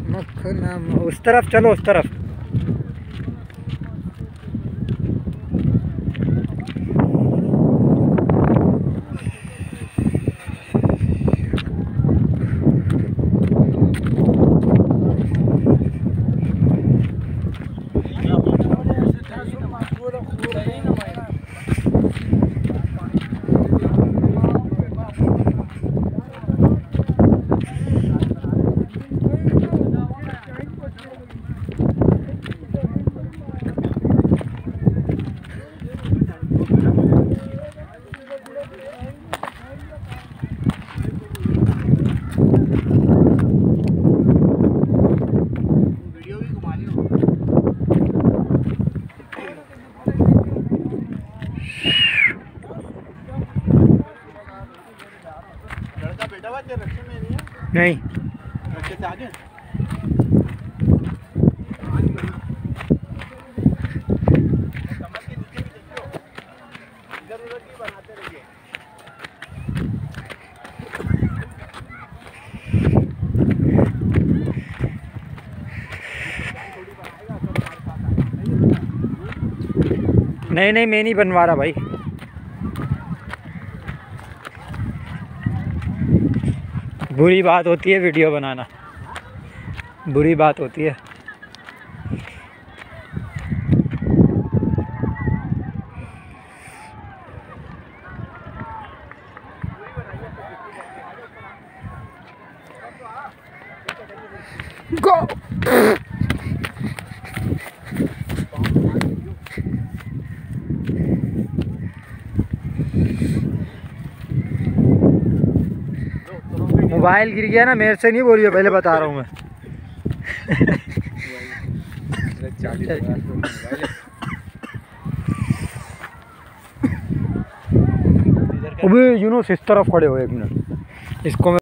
उस तरफ चलो, उस तरफ। नहीं नहीं नहीं, मैं नहीं बनवा रहा भाई। बुरी बात होती है वीडियो बनाना, बुरी बात होती है। गो मोबाइल गिर गया ना, मेरे से नहीं बोलिए, पहले बता रहा हूँ मैं। अबे यूनुस इस तरफ खड़े हो, एक मिनट, इसको मैं